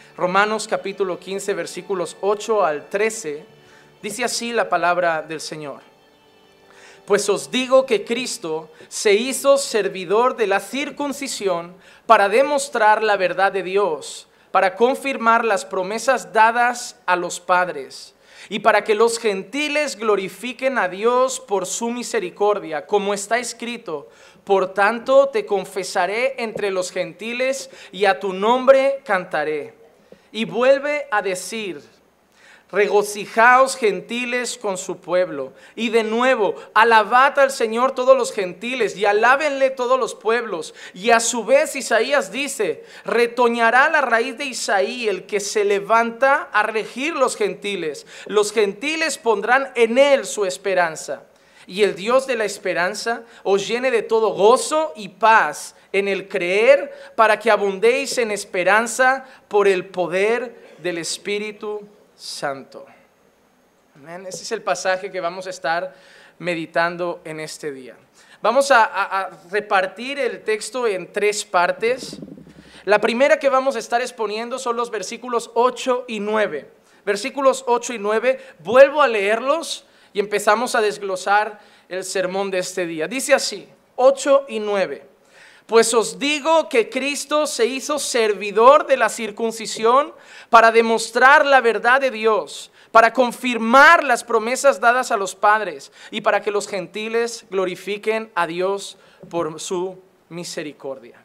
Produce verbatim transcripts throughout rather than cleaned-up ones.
Romanos capítulo quince, versículos ocho al trece, dice así la palabra del Señor. Pues os digo que Cristo se hizo servidor de la circuncisión para demostrar la verdad de Dios, para confirmar las promesas dadas a los padres, y para que los gentiles glorifiquen a Dios por su misericordia, como está escrito: por tanto te confesaré entre los gentiles y a tu nombre cantaré. Y vuelve a decir: regocijaos gentiles con su pueblo. Y de nuevo, alabad al Señor todos los gentiles y alábenle todos los pueblos. Y a su vez Isaías dice: retoñará la raíz de Isaí, el que se levanta a regir los gentiles. Los gentiles pondrán en él su esperanza. Y el Dios de la esperanza os llene de todo gozo y paz en el creer, para que abundéis en esperanza por el poder del Espíritu Santo. Amén. Ese es el pasaje que vamos a estar meditando en este día. Vamos a, a, a repartir el texto en tres partes. La primera que vamos a estar exponiendo son los versículos ocho y nueve. Versículos ocho y nueve, vuelvo a leerlos y empezamos a desglosar el sermón de este día. Dice así, ocho y nueve. Pues os digo que Cristo se hizo servidor de la circuncisión para demostrar la verdad de Dios, para confirmar las promesas dadas a los padres y para que los gentiles glorifiquen a Dios por su misericordia.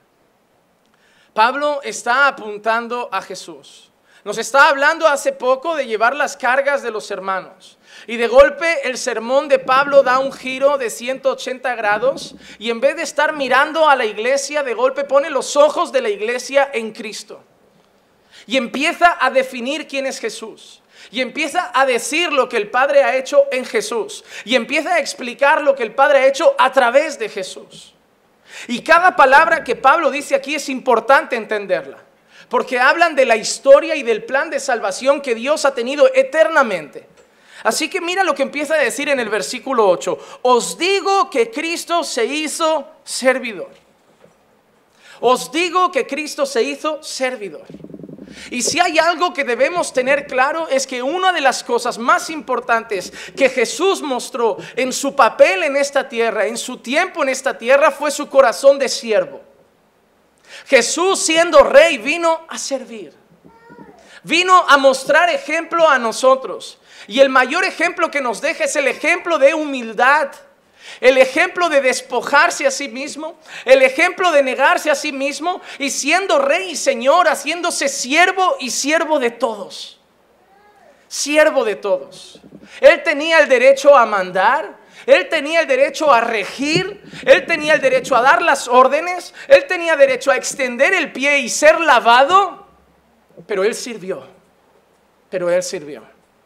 Pablo está apuntando a Jesús. Nos está hablando hace poco de llevar las cargas de los hermanos. Y de golpe el sermón de Pablo da un giro de ciento ochenta grados y en vez de estar mirando a la iglesia, de golpe pone los ojos de la iglesia en Cristo. Y empieza a definir quién es Jesús. Y empieza a decir lo que el Padre ha hecho en Jesús. Y empieza a explicar lo que el Padre ha hecho a través de Jesús. Y cada palabra que Pablo dice aquí es importante entenderla. Porque hablan de la historia y del plan de salvación que Dios ha tenido eternamente. Así que mira lo que empieza a decir en el versículo ocho. Os digo que Cristo se hizo servidor. Os digo que Cristo se hizo servidor. Y si hay algo que debemos tener claro es que una de las cosas más importantes que Jesús mostró en su papel en esta tierra, en su tiempo en esta tierra, fue su corazón de siervo. Jesús, siendo rey, vino a servir. Vino a mostrar ejemplo a nosotros. Y el mayor ejemplo que nos deja es el ejemplo de humildad. El ejemplo de despojarse a sí mismo. El ejemplo de negarse a sí mismo. Y siendo rey y señor, haciéndose siervo y siervo de todos. Siervo de todos. Él tenía el derecho a mandar. Él tenía el derecho a regir, Él tenía el derecho a dar las órdenes, Él tenía derecho a extender el pie y ser lavado, pero Él sirvió, pero Él sirvió.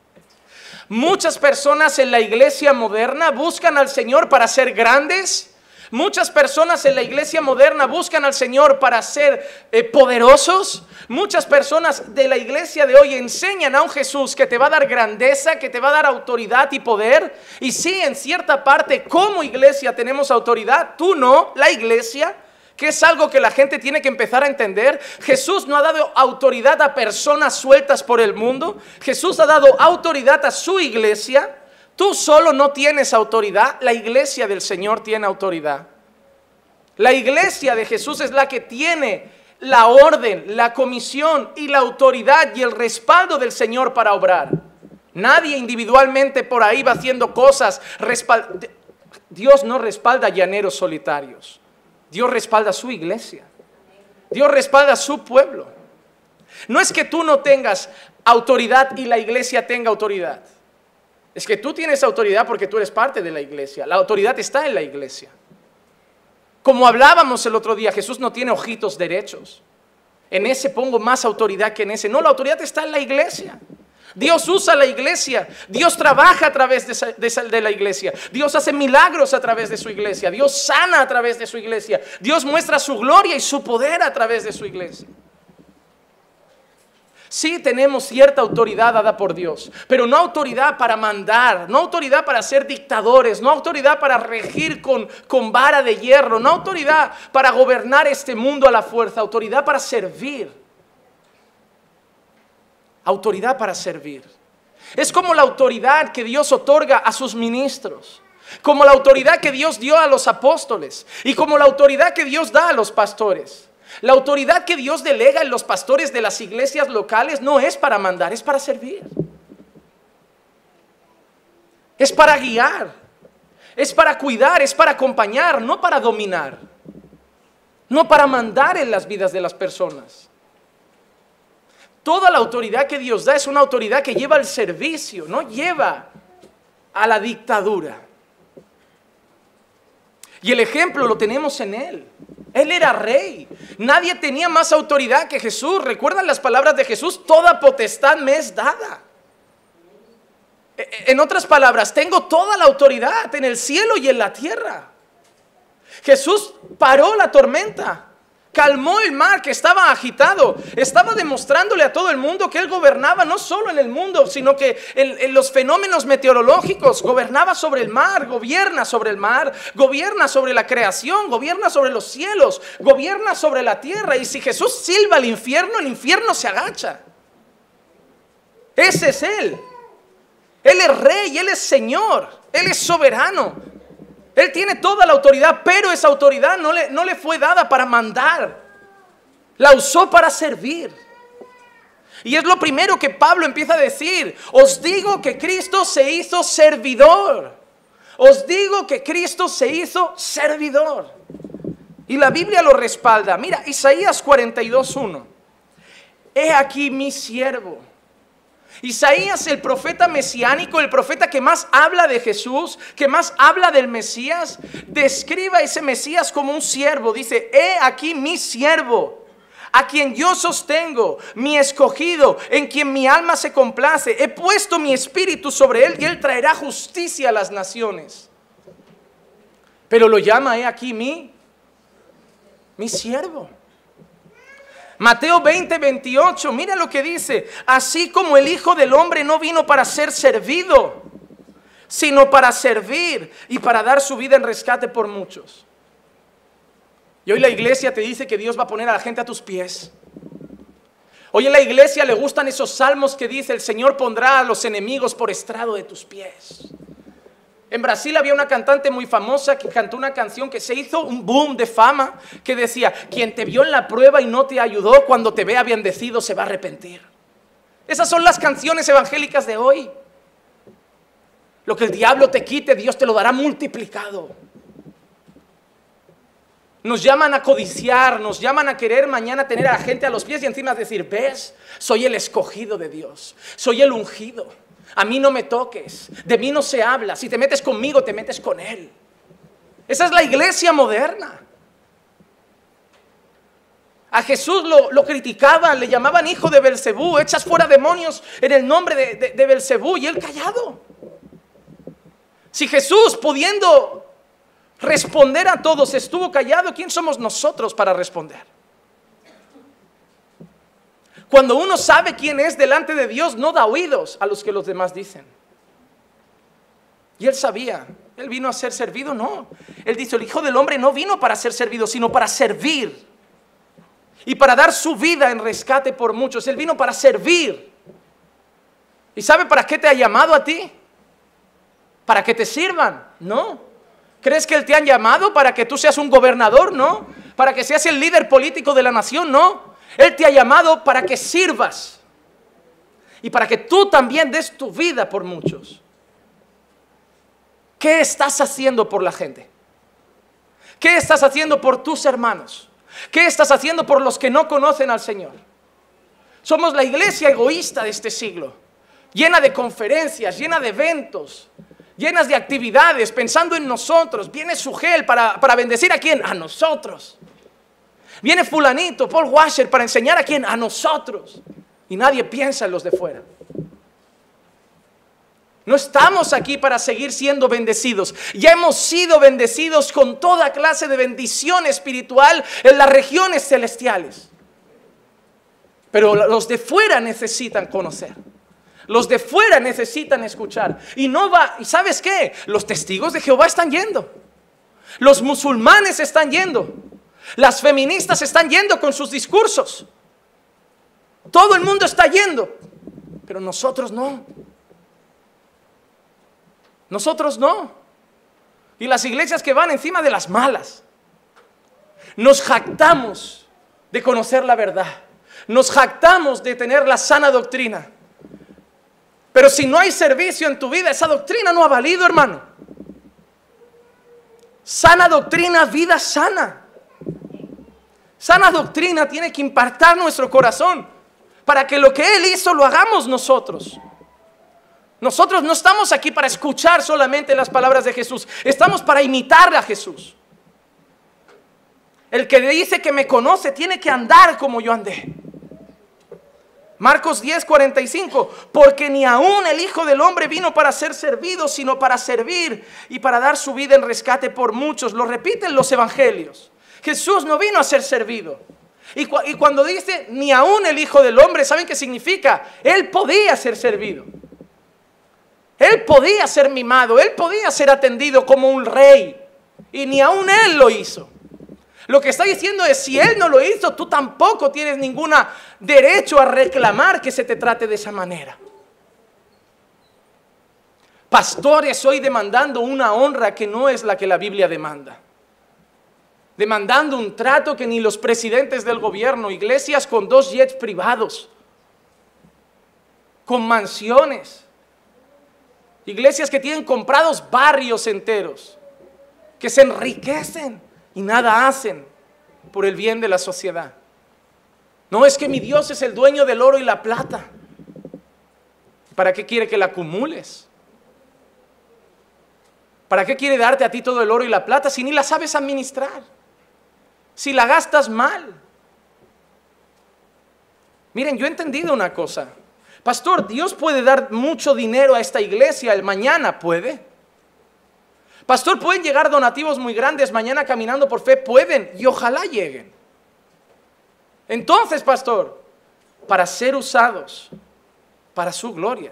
Muchas personas en la iglesia moderna buscan al Señor para ser grandes. Muchas personas en la iglesia moderna buscan al Señor para ser eh, poderosos. Muchas personas de la iglesia de hoy enseñan a un Jesús que te va a dar grandeza, que te va a dar autoridad y poder. Y sí, en cierta parte, como iglesia tenemos autoridad, tú no, la iglesia, que es algo que la gente tiene que empezar a entender. Jesús no ha dado autoridad a personas sueltas por el mundo. Jesús ha dado autoridad a su iglesia. Tú solo no tienes autoridad, la iglesia del Señor tiene autoridad. La iglesia de Jesús es la que tiene la orden, la comisión y la autoridad y el respaldo del Señor para obrar. Nadie individualmente por ahí va haciendo cosas. Respald- Dios no respalda llaneros solitarios. Dios respalda a su iglesia. Dios respalda a su pueblo. No es que tú no tengas autoridad y la iglesia tenga autoridad. Es que tú tienes autoridad porque tú eres parte de la iglesia. La autoridad está en la iglesia. Como hablábamos el otro día, Jesús no tiene ojitos derechos. En ese pongo más autoridad que en ese. No, la autoridad está en la iglesia. Dios usa la iglesia. Dios trabaja a través de, esa, de, esa, de la iglesia. Dios hace milagros a través de su iglesia. Dios sana a través de su iglesia. Dios muestra su gloria y su poder a través de su iglesia. Sí tenemos cierta autoridad dada por Dios, pero no autoridad para mandar, no autoridad para ser dictadores, no autoridad para regir con, con vara de hierro, no autoridad para gobernar este mundo a la fuerza, autoridad para servir. autoridad para servir. Es como la autoridad que Dios otorga a sus ministros, como la autoridad que Dios dio a los apóstoles y como la autoridad que Dios da a los pastores. La autoridad que Dios delega en los pastores de las iglesias locales no es para mandar, es para servir. Es para guiar, es para cuidar, es para acompañar, no para dominar, no para mandar en las vidas de las personas. Toda la autoridad que Dios da es una autoridad que lleva al servicio, no lleva a la dictadura. Y el ejemplo lo tenemos en Él. Él era rey. Nadie tenía más autoridad que Jesús. ¿Recuerdan las palabras de Jesús? Toda potestad me es dada. En otras palabras, tengo toda la autoridad en el cielo y en la tierra. Jesús paró la tormenta, calmó el mar que estaba agitado, estaba demostrándole a todo el mundo que Él gobernaba no solo en el mundo, sino que en, en los fenómenos meteorológicos, gobernaba sobre el mar, gobierna sobre el mar, gobierna sobre la creación, gobierna sobre los cielos, gobierna sobre la tierra. Y si Jesús silba al infierno, el infierno se agacha. Ese es Él. Él es rey, Él es Señor, Él es soberano. Él tiene toda la autoridad, pero esa autoridad no le, no le fue dada para mandar. La usó para servir. Y es lo primero que Pablo empieza a decir. Os digo que Cristo se hizo servidor. Os digo que Cristo se hizo servidor. Y la Biblia lo respalda. Mira, Isaías cuarenta y dos, uno. He aquí mi siervo. Isaías, el profeta mesiánico, el profeta que más habla de Jesús, que más habla del Mesías, describe a ese Mesías como un siervo. Dice, he aquí mi siervo, a quien yo sostengo, mi escogido, en quien mi alma se complace. He puesto mi espíritu sobre él y él traerá justicia a las naciones. Pero lo llama, he aquí mi, mi siervo. Mateo veinte, veintiocho, mira lo que dice. Así como el Hijo del Hombre no vino para ser servido, sino para servir y para dar su vida en rescate por muchos. Y hoy la iglesia te dice que Dios va a poner a la gente a tus pies. Hoy en la iglesia le gustan esos salmos que dice, el Señor pondrá a los enemigos por estrado de tus pies. En Brasil había una cantante muy famosa que cantó una canción que se hizo un boom de fama, que decía, quien te vio en la prueba y no te ayudó, cuando te vea bendecido se va a arrepentir. Esas son las canciones evangélicas de hoy. Lo que el diablo te quite, Dios te lo dará multiplicado. Nos llaman a codiciar, nos llaman a querer mañana tener a la gente a los pies y encima decir, ves, soy el escogido de Dios, soy el ungido. A mí no me toques, de mí no se habla. Si te metes conmigo, te metes con Él. Esa es la iglesia moderna. A Jesús lo, lo criticaban, le llamaban hijo de Belcebú, echas fuera demonios en el nombre de, de, de Belcebú, y él callado. Si Jesús, pudiendo responder a todos, estuvo callado, ¿quién somos nosotros para responder? Cuando uno sabe quién es delante de Dios, no da oídos a los que los demás dicen. Y él sabía, él vino a ser servido, no. Él dice, el Hijo del Hombre no vino para ser servido, sino para servir. Y para dar su vida en rescate por muchos. Él vino para servir. ¿Y sabe para qué te ha llamado a ti? ¿Para que te sirvan? No. ¿Crees que Él te ha llamado para que tú seas un gobernador? No. ¿Para que seas el líder político de la nación? No. Él te ha llamado para que sirvas y para que tú también des tu vida por muchos. ¿Qué estás haciendo por la gente? ¿Qué estás haciendo por tus hermanos? ¿Qué estás haciendo por los que no conocen al Señor? Somos la iglesia egoísta de este siglo, llena de conferencias, llena de eventos, llenas de actividades, pensando en nosotros. Viene Sugel para, para bendecir a quién, a nosotros. Viene fulanito, Paul Washer, para enseñar a quién, a nosotros. Y nadie piensa en los de fuera. No estamos aquí para seguir siendo bendecidos. Ya hemos sido bendecidos con toda clase de bendición espiritual en las regiones celestiales. Pero los de fuera necesitan conocer. Los de fuera necesitan escuchar. Y no va, ¿y sabes qué? Los testigos de Jehová están yendo. Los musulmanes están yendo. Las feministas están yendo con sus discursos. Todo el mundo está yendo. Pero nosotros no. Nosotros no. Y las iglesias que van encima de las malas. Nos jactamos de conocer la verdad. Nos jactamos de tener la sana doctrina. Pero si no hay servicio en tu vida, esa doctrina no ha valido, hermano. Sana doctrina, vida sana. Sana doctrina tiene que impactar nuestro corazón para que lo que Él hizo lo hagamos nosotros. Nosotros no estamos aquí para escuchar solamente las palabras de Jesús. Estamos para imitar a Jesús. El que dice que me conoce tiene que andar como yo andé. Marcos diez, cuarenta y cinco. Porque ni aún el Hijo del Hombre vino para ser servido, sino para servir y para dar su vida en rescate por muchos. Lo repiten los evangelios. Jesús no vino a ser servido. Y, cu y cuando dice ni aún el Hijo del Hombre, ¿saben qué significa? Él podía ser servido. Él podía ser mimado. Él podía ser atendido como un rey. Y ni aún Él lo hizo. Lo que está diciendo es, si Él no lo hizo, tú tampoco tienes ningún derecho a reclamar que se te trate de esa manera. Pastores hoy demandando una honra que no es la que la Biblia demanda. Demandando un trato que ni los presidentes del gobierno, iglesias con dos jets privados, con mansiones, iglesias que tienen comprados barrios enteros, que se enriquecen y nada hacen por el bien de la sociedad. No, es que mi Dios es el dueño del oro y la plata. ¿Para qué quiere que la acumules? ¿Para qué quiere darte a ti todo el oro y la plata si ni la sabes administrar? Si la gastas mal. Miren, yo he entendido una cosa. Pastor, Dios puede dar mucho dinero a esta iglesia el mañana, ¿puede? Pastor, ¿pueden llegar donativos muy grandes mañana caminando por fe? Pueden, y ojalá lleguen. Entonces, pastor, para ser usados para su gloria.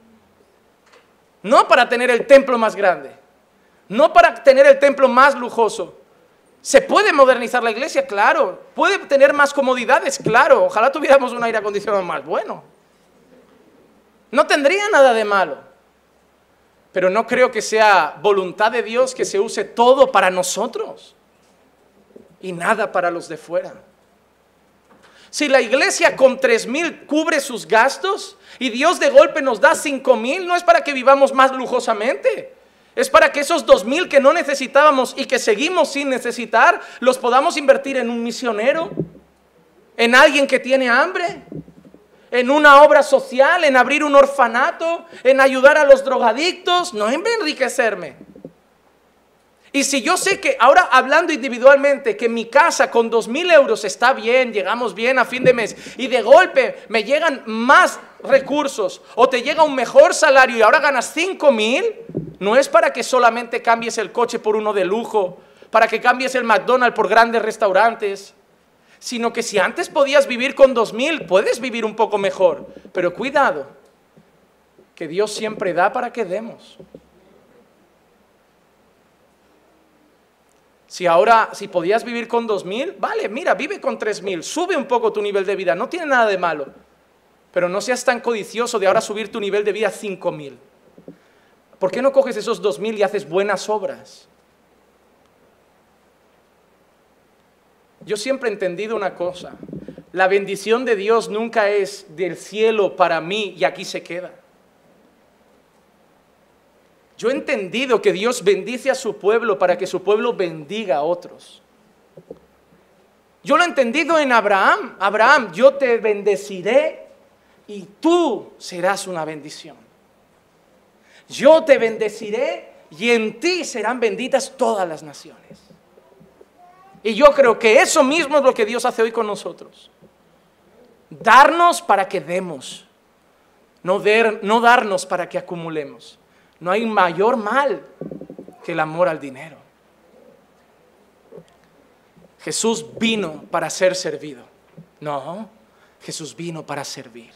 No para tener el templo más grande. No para tener el templo más lujoso. ¿Se puede modernizar la iglesia? Claro. ¿Puede tener más comodidades? Claro. Ojalá tuviéramos un aire acondicionado más bueno. No tendría nada de malo. Pero no creo que sea voluntad de Dios que se use todo para nosotros y nada para los de fuera. Si la iglesia con tres mil cubre sus gastos y Dios de golpe nos da cinco mil, no es para que vivamos más lujosamente. Es para que esos dos mil que no necesitábamos y que seguimos sin necesitar, los podamos invertir en un misionero, en alguien que tiene hambre, en una obra social, en abrir un orfanato, en ayudar a los drogadictos, no en enriquecerme. Y si yo sé que, ahora hablando individualmente, que mi casa con dos mil euros está bien, llegamos bien a fin de mes, y de golpe me llegan más recursos, o te llega un mejor salario y ahora ganas cinco mil, no es para que solamente cambies el coche por uno de lujo, para que cambies el McDonald's por grandes restaurantes, sino que si antes podías vivir con dos mil, puedes vivir un poco mejor. Pero cuidado, que Dios siempre da para que demos. Si ahora, si podías vivir con dos mil, vale, mira, vive con tres mil, sube un poco tu nivel de vida, no tiene nada de malo. Pero no seas tan codicioso de ahora subir tu nivel de vida a cinco mil. ¿Por qué no coges esos dos mil y haces buenas obras? Yo siempre he entendido una cosa, la bendición de Dios nunca es del cielo para mí y aquí se queda. Yo he entendido que Dios bendice a su pueblo para que su pueblo bendiga a otros. Yo lo he entendido en Abraham. Abraham, yo te bendeciré y tú serás una bendición. Yo te bendeciré y en ti serán benditas todas las naciones. Y yo creo que eso mismo es lo que Dios hace hoy con nosotros. Darnos para que demos, no, der, no darnos para que acumulemos. No hay mayor mal que el amor al dinero. Jesús vino para ser servido. No, Jesús vino para servir.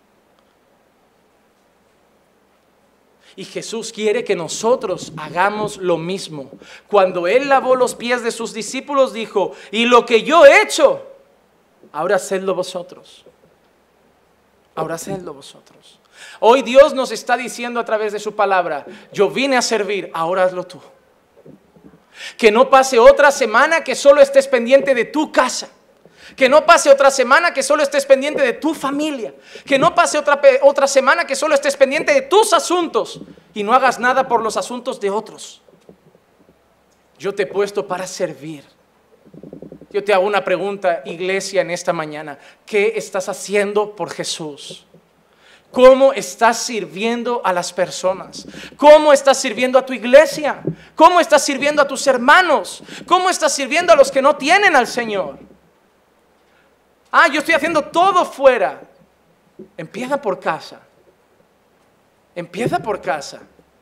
Y Jesús quiere que nosotros hagamos lo mismo. Cuando Él lavó los pies de sus discípulos, dijo, y lo que yo he hecho, ahora hacedlo vosotros. ahora hacedlo vosotros. Hoy Dios nos está diciendo a través de su palabra, yo vine a servir, ahora hazlo tú. Que no pase otra semana que solo estés pendiente de tu casa. Que no pase otra semana que solo estés pendiente de tu familia. Que no pase otra, otra semana que solo estés pendiente de tus asuntos y no hagas nada por los asuntos de otros. Yo te he puesto para servir. Yo te hago una pregunta, iglesia, en esta mañana. ¿Qué estás haciendo por Jesús? ¿Cómo estás sirviendo a las personas? ¿Cómo estás sirviendo a tu iglesia? ¿Cómo estás sirviendo a tus hermanos? ¿Cómo estás sirviendo a los que no tienen al Señor? Ah, yo estoy haciendo todo fuera. Empieza por casa. Empieza por casa.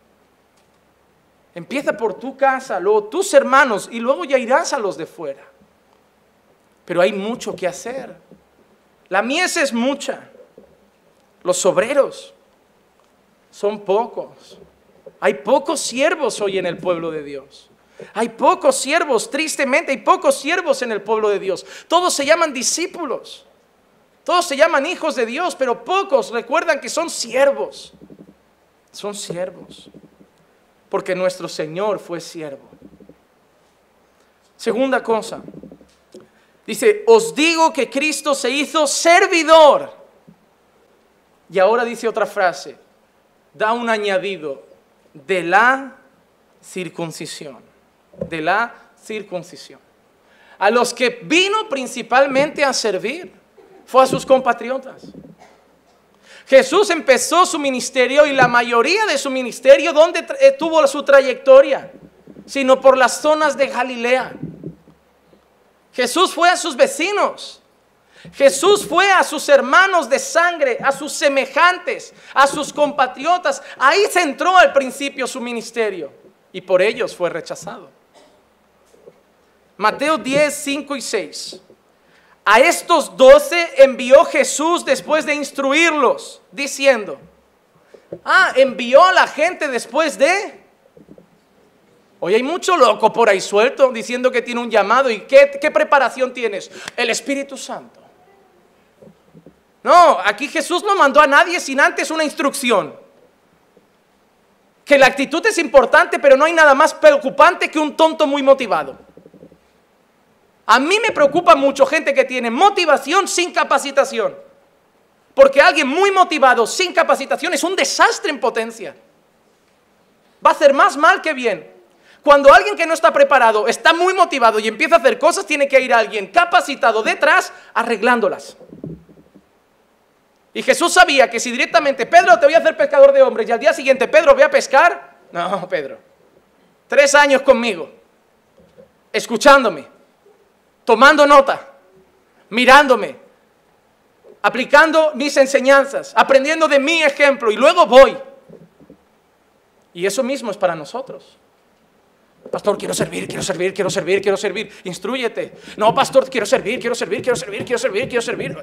Empieza por tu casa, luego tus hermanos y luego ya irás a los de fuera. Pero hay mucho que hacer. La mies es mucha. Los obreros son pocos. Hay pocos siervos hoy en el pueblo de Dios. Hay pocos siervos, tristemente hay pocos siervos en el pueblo de Dios. Todos se llaman discípulos. Todos se llaman hijos de Dios, pero pocos recuerdan que son siervos. Son siervos. Porque nuestro Señor fue siervo. Segunda cosa. Dice, os digo que Cristo se hizo servidor. Y ahora dice otra frase, da un añadido, de la circuncisión, de la circuncisión. A los que vino principalmente a servir, fue a sus compatriotas. Jesús empezó su ministerio y la mayoría de su ministerio, ¿dónde tuvo su trayectoria? Sino por las zonas de Galilea. Jesús fue a sus vecinos. Jesús fue a sus hermanos de sangre, a sus semejantes, a sus compatriotas. Ahí centró al principio su ministerio y por ellos fue rechazado. Mateo diez, cinco y seis. A estos doce envió Jesús después de instruirlos, diciendo, ah, envió a la gente después de... Hoy hay mucho loco por ahí suelto diciendo que tiene un llamado. ¿Y qué, qué preparación tienes? El Espíritu Santo. No, aquí Jesús no mandó a nadie sin antes una instrucción. Que la actitud es importante, pero no hay nada más preocupante que un tonto muy motivado. A mí me preocupa mucho gente que tiene motivación sin capacitación. Porque alguien muy motivado sin capacitación es un desastre en potencia. Va a hacer más mal que bien. Cuando alguien que no está preparado está muy motivado y empieza a hacer cosas, tiene que ir alguien capacitado detrás arreglándolas. Y Jesús sabía que si directamente, Pedro, te voy a hacer pescador de hombres, y al día siguiente, Pedro, voy a pescar. No, Pedro. Tres años conmigo, escuchándome, tomando nota, mirándome, aplicando mis enseñanzas, aprendiendo de mi ejemplo, y luego voy. Y eso mismo es para nosotros. Pastor, quiero servir, quiero servir, quiero servir, quiero servir. Instrúyete. No, pastor, quiero servir, quiero servir, quiero servir, quiero servir, quiero servir.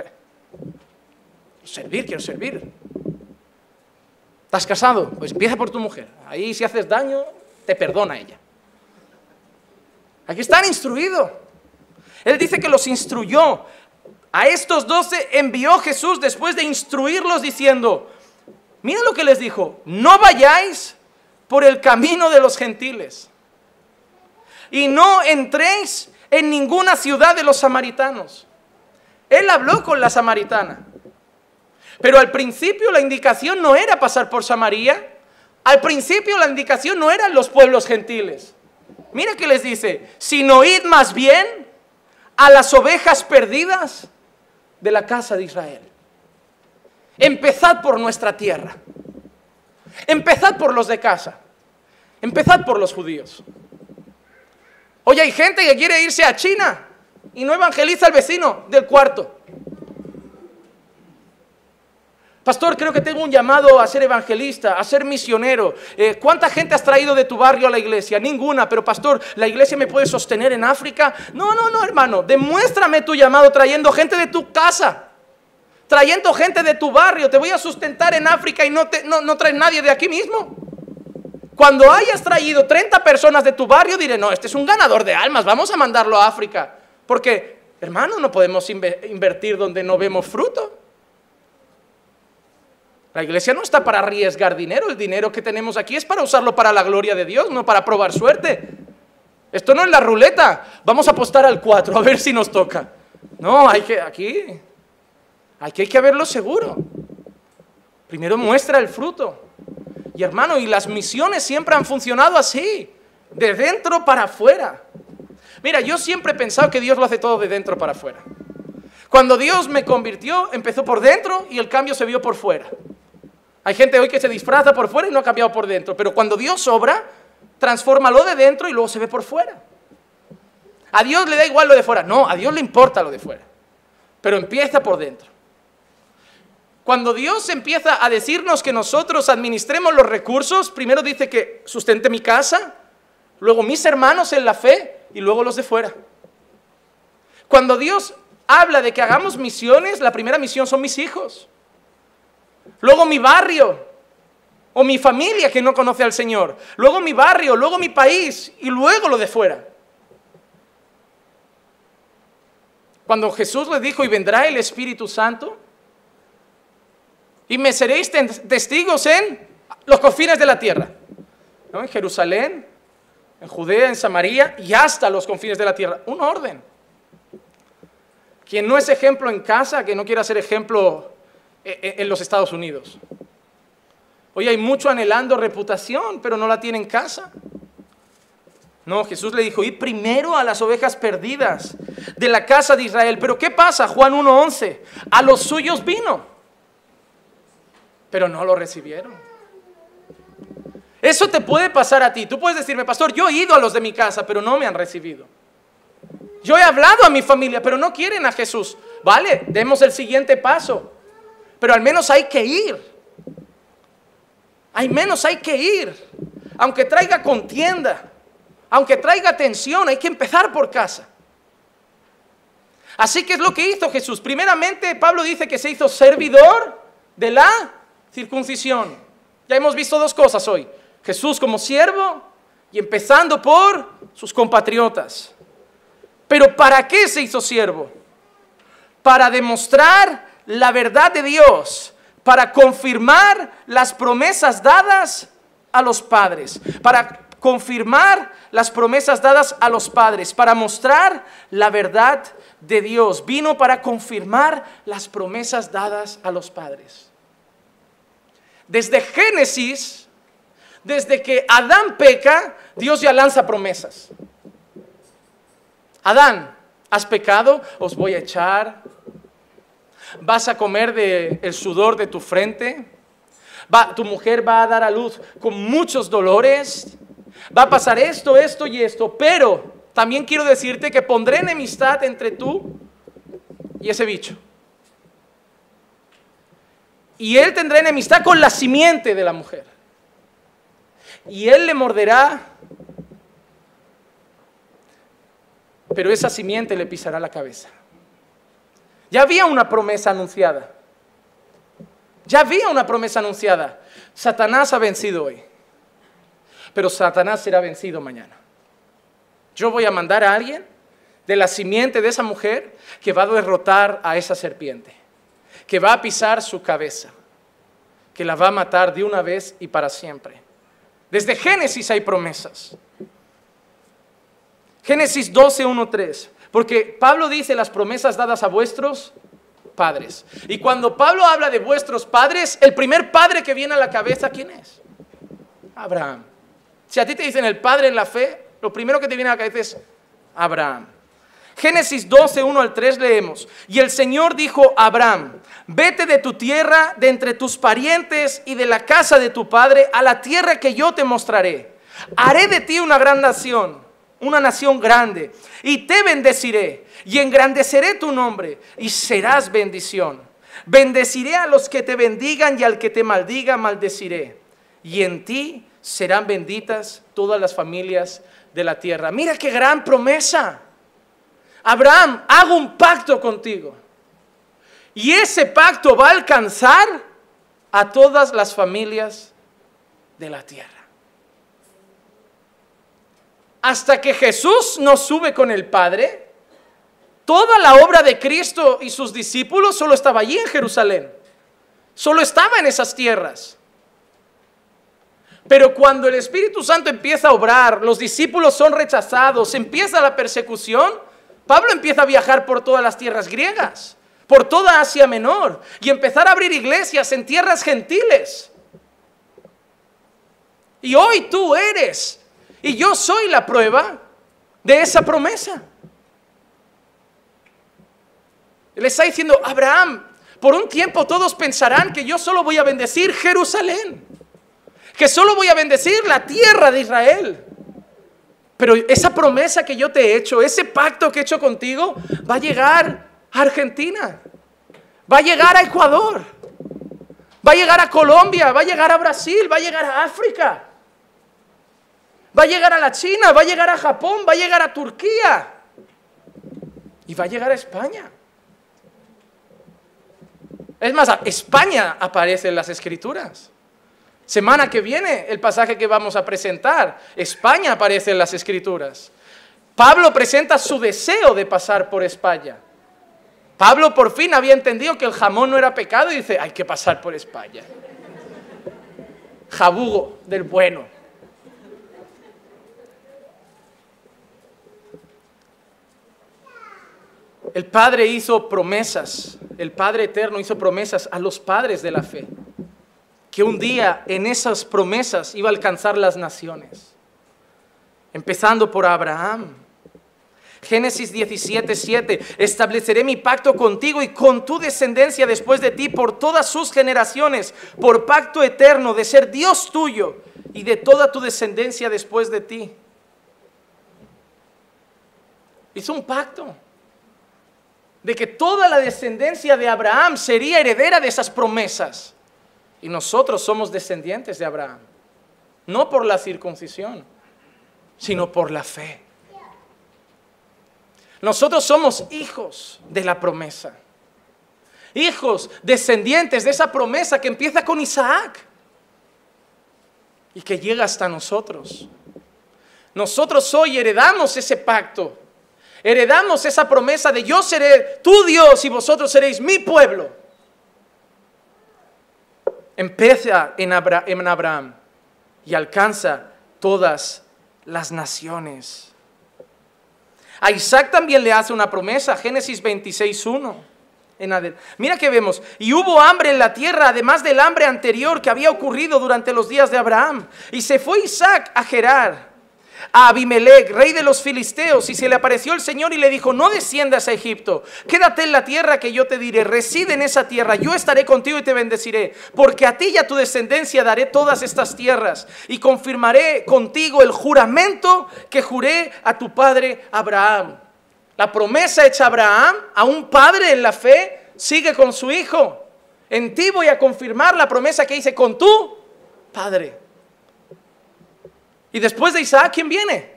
Servir, quiero servir. ¿Estás casado? Pues empieza por tu mujer. Ahí si haces daño, te perdona ella. Aquí están instruidos. Él dice que los instruyó. A estos doce envió Jesús después de instruirlos diciendo, mira lo que les dijo, no vayáis por el camino de los gentiles y no entréis en ninguna ciudad de los samaritanos. Él habló con la samaritana, pero al principio la indicación no era pasar por Samaria. Al principio la indicación no eran los pueblos gentiles. Mira que les dice, sino id más bien a las ovejas perdidas de la casa de Israel. Empezad por nuestra tierra. Empezad por los de casa. Empezad por los judíos. Oye, hay gente que quiere irse a China y no evangeliza al vecino del cuarto. Pastor, creo que tengo un llamado a ser evangelista, a ser misionero. Eh, ¿Cuánta gente has traído de tu barrio a la iglesia? Ninguna, pero pastor, ¿la iglesia me puede sostener en África? No, no, no, hermano. Demuéstrame tu llamado trayendo gente de tu casa. Trayendo gente de tu barrio. Te voy a sustentar en África y no, te, no, no traes nadie de aquí mismo. Cuando hayas traído treinta personas de tu barrio, diré, no, este es un ganador de almas, vamos a mandarlo a África. Porque, hermano, no podemos invertir donde no vemos fruto. La iglesia no está para arriesgar dinero. El dinero que tenemos aquí es para usarlo para la gloria de Dios, no para probar suerte. Esto no es la ruleta. Vamos a apostar al cuatro, a ver si nos toca. No, hay que, aquí, aquí hay que verlo seguro. Primero muestra el fruto. Y hermano, y las misiones siempre han funcionado así, de dentro para afuera. Mira, yo siempre he pensado que Dios lo hace todo de dentro para afuera. Cuando Dios me convirtió, empezó por dentro y el cambio se vio por fuera. Hay gente hoy que se disfraza por fuera y no ha cambiado por dentro. Pero cuando Dios obra, transforma lo de dentro y luego se ve por fuera. A Dios le da igual lo de fuera. No, a Dios le importa lo de fuera. Pero empieza por dentro. Cuando Dios empieza a decirnos que nosotros administremos los recursos, primero dice que sustente mi casa, luego mis hermanos en la fe y luego los de fuera. Cuando Dios habla de que hagamos misiones, la primera misión son mis hijos. Luego mi barrio o mi familia que no conoce al Señor. Luego mi barrio, luego mi país y luego lo de fuera. Cuando Jesús le dijo, y vendrá el Espíritu Santo, y me seréis testigos en los confines de la tierra, ¿no? En Jerusalén, en Judea, en Samaria y hasta los confines de la tierra. Un orden. Quien no es ejemplo en casa, que no quiera ser ejemplo en los Estados Unidos. Hoy hay mucho anhelando reputación, pero no la tiene en casa. No, Jesús le dijo, id primero a las ovejas perdidas de la casa de Israel. Pero ¿qué pasa? Juan uno once, a los suyos vino, pero no lo recibieron. Eso te puede pasar a ti. Tú puedes decirme, pastor, yo he ido a los de mi casa, pero no me han recibido. Yo he hablado a mi familia, pero no quieren a Jesús. Vale, demos el siguiente paso. Pero al menos hay que ir. Al menos hay que ir. Aunque traiga contienda, aunque traiga tensión, hay que empezar por casa. Así que es lo que hizo Jesús. Primeramente, Pablo dice que se hizo servidor de la circuncisión. Ya hemos visto dos cosas hoy. Jesús como siervo y empezando por sus compatriotas. Pero ¿para qué se hizo siervo? Para demostrar la verdad de Dios, para confirmar las promesas dadas a los padres, para confirmar las promesas dadas a los padres, para mostrar la verdad de Dios. Vino para confirmar las promesas dadas a los padres. Desde Génesis, desde que Adán peca, Dios ya lanza promesas. Adán, has pecado, os voy a echar. Vas a comer del sudor de tu frente. Va, tu mujer va a dar a luz con muchos dolores. Va a pasar esto, esto y esto. Pero también quiero decirte que pondré enemistad entre tú y ese bicho. Y él tendrá enemistad con la simiente de la mujer. Y él le morderá, pero esa simiente le pisará la cabeza. Ya había una promesa anunciada. Ya había una promesa anunciada. Satanás ha vencido hoy, pero Satanás será vencido mañana. Yo voy a mandar a alguien de la simiente de esa mujer que va a derrotar a esa serpiente, que va a pisar su cabeza, que la va a matar de una vez y para siempre. Desde Génesis hay promesas. Génesis doce, uno, tres. Porque Pablo dice las promesas dadas a vuestros padres. Y cuando Pablo habla de vuestros padres, el primer padre que viene a la cabeza, ¿quién es? Abraham. Si a ti te dicen el padre en la fe, lo primero que te viene a la cabeza es Abraham. Génesis doce, uno al tres leemos. Y el Señor dijo a Abraham, vete de tu tierra, de entre tus parientes y de la casa de tu padre, a la tierra que yo te mostraré. Haré de ti una gran nación, una nación grande, y te bendeciré, y engrandeceré tu nombre, y serás bendición. Bendeciré a los que te bendigan, y al que te maldiga, maldeciré. Y en ti serán benditas todas las familias de la tierra. Mira qué gran promesa. Abraham, hago un pacto contigo. Y ese pacto va a alcanzar a todas las familias de la tierra. Hasta que Jesús nos sube con el Padre, toda la obra de Cristo y sus discípulos solo estaba allí en Jerusalén. Solo estaba en esas tierras. Pero cuando el Espíritu Santo empieza a obrar, los discípulos son rechazados, empieza la persecución, Pablo empieza a viajar por todas las tierras griegas, por toda Asia Menor, y empezar a abrir iglesias en tierras gentiles. Y hoy tú eres, y yo soy la prueba de esa promesa. Le está diciendo, Abraham, por un tiempo todos pensarán que yo solo voy a bendecir Jerusalén, que solo voy a bendecir la tierra de Israel. Pero esa promesa que yo te he hecho, ese pacto que he hecho contigo, va a llegar a Argentina, va a llegar a Ecuador, va a llegar a Colombia, va a llegar a Brasil, va a llegar a África, va a llegar a la China, va a llegar a Japón, va a llegar a Turquía y va a llegar a España. Es más, España aparece en las Escrituras. Semana que viene, el pasaje que vamos a presentar, España aparece en las Escrituras. Pablo presenta su deseo de pasar por España. Pablo por fin había entendido que el jamón no era pecado y dice, hay que pasar por España. Jabugo del bueno. El Padre hizo promesas, el Padre Eterno hizo promesas a los padres de la fe, que un día en esas promesas iba a alcanzar las naciones, empezando por Abraham. Génesis diecisiete, siete, estableceré mi pacto contigo y con tu descendencia después de ti por todas sus generaciones, por pacto eterno de ser Dios tuyo y de toda tu descendencia después de ti. Hizo un pacto de que toda la descendencia de Abraham sería heredera de esas promesas. Y nosotros somos descendientes de Abraham, no por la circuncisión, sino por la fe. Nosotros somos hijos de la promesa, hijos descendientes de esa promesa que empieza con Isaac y que llega hasta nosotros. Nosotros hoy heredamos ese pacto. Heredamos esa promesa de yo seré tu Dios y vosotros seréis mi pueblo. Empieza en, Abra- en Abraham y alcanza todas las naciones. A Isaac también le hace una promesa, Génesis veintiséis, uno. En adel- Mira que vemos, y hubo hambre en la tierra, además del hambre anterior que había ocurrido durante los días de Abraham. Y se fue Isaac a Gerar, a Abimelec, rey de los filisteos, y se le apareció el Señor y le dijo, no desciendas a Egipto, quédate en la tierra que yo te diré, reside en esa tierra, yo estaré contigo y te bendeciré, porque a ti y a tu descendencia daré todas estas tierras, y confirmaré contigo el juramento que juré a tu padre Abraham. La promesa hecha a Abraham, a un padre en la fe, sigue con su hijo. En ti voy a confirmar la promesa que hice con tu padre. Y después de Isaac, ¿quién viene?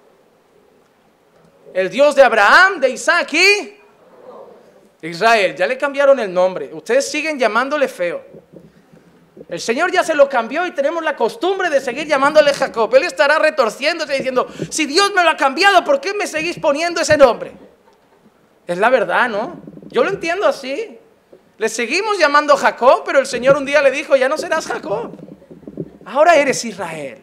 El Dios de Abraham, de Isaac y Israel. Ya le cambiaron el nombre. Ustedes siguen llamándole feo. El Señor ya se lo cambió y tenemos la costumbre de seguir llamándole Jacob. Él estará retorciéndose diciendo, si Dios me lo ha cambiado, ¿por qué me seguís poniendo ese nombre? Es la verdad, ¿no? Yo lo entiendo así. Le seguimos llamando Jacob, pero el Señor un día le dijo, ya no serás Jacob. Ahora eres Israel.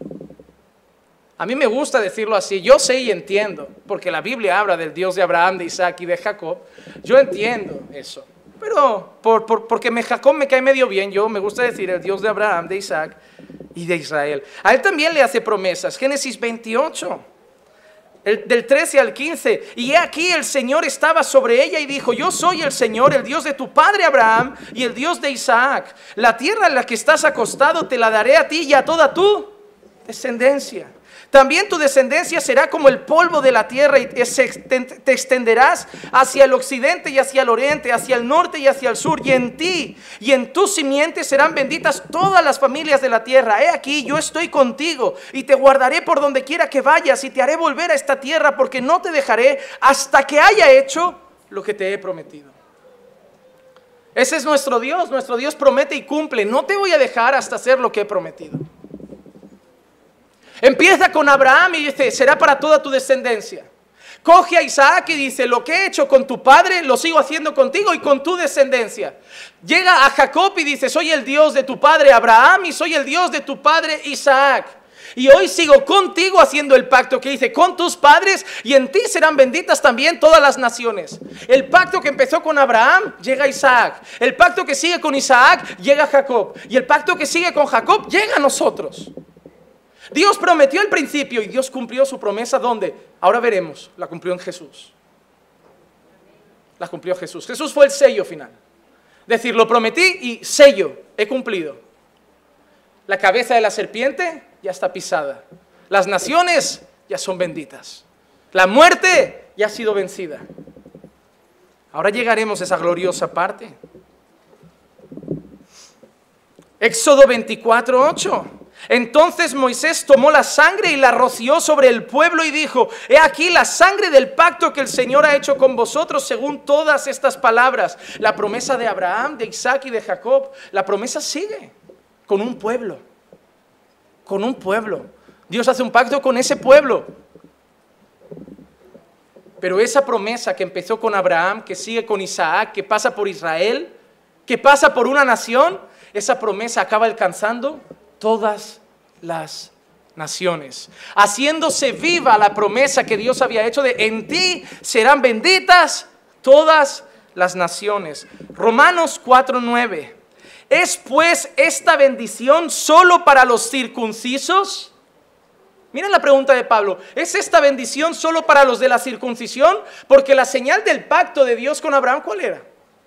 A mí me gusta decirlo así, yo sé y entiendo, porque la Biblia habla del Dios de Abraham, de Isaac y de Jacob. Yo entiendo eso, pero por, por, porque me, Jacob me cae medio bien, yo me gusta decir el Dios de Abraham, de Isaac y de Israel. A él también le hace promesas, Génesis veintiocho, el, del trece al quince. Y he aquí el Señor estaba sobre ella y dijo, yo soy el Señor, el Dios de tu padre Abraham y el Dios de Isaac. La tierra en la que estás acostado te la daré a ti y a toda tu descendencia. También tu descendencia será como el polvo de la tierra y te extenderás hacia el occidente y hacia el oriente, hacia el norte y hacia el sur. Y en ti y en tu simiente serán benditas todas las familias de la tierra. He aquí, yo estoy contigo y te guardaré por donde quiera que vayas y te haré volver a esta tierra porque no te dejaré hasta que haya hecho lo que te he prometido. Ese es nuestro Dios. Nuestro Dios promete y cumple. No te voy a dejar hasta hacer lo que he prometido. Empieza con Abraham y dice, será para toda tu descendencia. Coge a Isaac y dice, lo que he hecho con tu padre lo sigo haciendo contigo y con tu descendencia. Llega a Jacob y dice, soy el Dios de tu padre Abraham y soy el Dios de tu padre Isaac. Y hoy sigo contigo haciendo el pacto que hice con tus padres y en ti serán benditas también todas las naciones. El pacto que empezó con Abraham llega a Isaac. El pacto que sigue con Isaac llega a Jacob. Y el pacto que sigue con Jacob llega a nosotros. Dios prometió al principio y Dios cumplió su promesa. ¿Dónde? Ahora veremos. La cumplió en Jesús. La cumplió Jesús. Jesús fue el sello final. Es decir, lo prometí y sello, he cumplido. La cabeza de la serpiente ya está pisada. Las naciones ya son benditas. La muerte ya ha sido vencida. Ahora llegaremos a esa gloriosa parte. Éxodo veinticuatro, ocho. Entonces Moisés tomó la sangre y la roció sobre el pueblo y dijo, he aquí la sangre del pacto que el Señor ha hecho con vosotros según todas estas palabras. La promesa de Abraham, de Isaac y de Jacob, la promesa sigue con un pueblo, con un pueblo. Dios hace un pacto con ese pueblo. Pero esa promesa que empezó con Abraham, que sigue con Isaac, que pasa por Israel, que pasa por una nación, esa promesa acaba alcanzando todas las naciones, haciéndose viva la promesa que Dios había hecho de en ti serán benditas todas las naciones. Romanos cuatro, nueve. ¿Es pues esta bendición solo para los circuncisos? Miren la pregunta de Pablo. ¿Es esta bendición solo para los de la circuncisión? Porque la señal del pacto de Dios con Abraham, ¿cuál era?